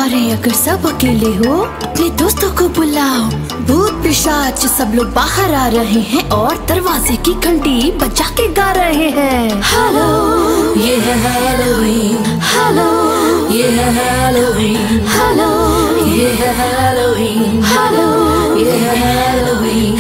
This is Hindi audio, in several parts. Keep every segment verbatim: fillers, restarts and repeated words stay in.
बाहर हैं, अगर सब अकेले हो अपने दोस्तों को बुलाओ। भूत पिशाच सब लोग बाहर आ रहे हैं और दरवाजे की घंटी बजा के गा रहे हैं। हेलो, ये है हैलोवीन। हेलो, ये है हैलोवीन। हेलो, ये है हैलोवीन। हेलो, ये है हैलोवीन।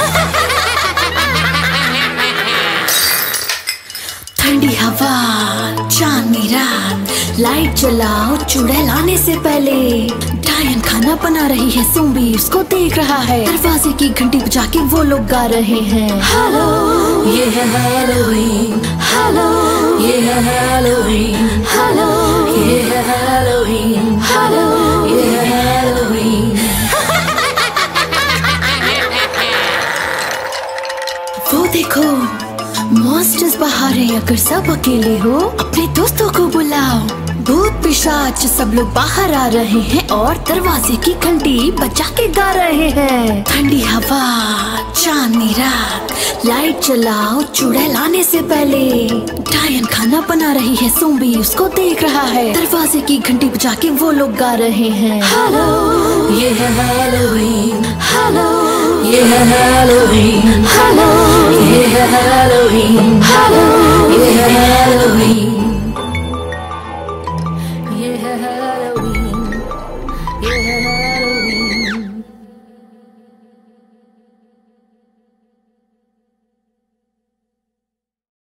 ठंडी हवा, चांदनी रात, लाइट जलाओ चुड़ैल आने से पहले। डायन खाना बना रही है, ज़ॉम्बी उसको देख रहा है। दरवाजे की घंटी बजा के वो लोग गा रहे हैं। हेलो, ये है हैलोवीन। हेलो, ये है हैलोवीन। हेलो, ये है हैलोवीन। हेलो, ये है हैलोवीन। वो देखो, मॉन्स्टर्स बाहर हैं, अगर सब अकेले हो अपने दोस्तों को बुलाओ। भूत पिशाच सब लोग बाहर आ रहे हैं और दरवाजे की घंटी बजा के गा रहे हैं। ठंडी हवा, चांदनी रात, लाइट जलाओ चुड़ैल आने से पहले। डायन खाना बना रही है, ज़ॉम्बी उसको देख रहा है। दरवाजे की घंटी बजा के वो लोग गा रहे हैं। हेलो, ये है हैलोवीन। हेलो, ये है हैलोवीन। हेलो, ये है हैलोवीन। हेलो,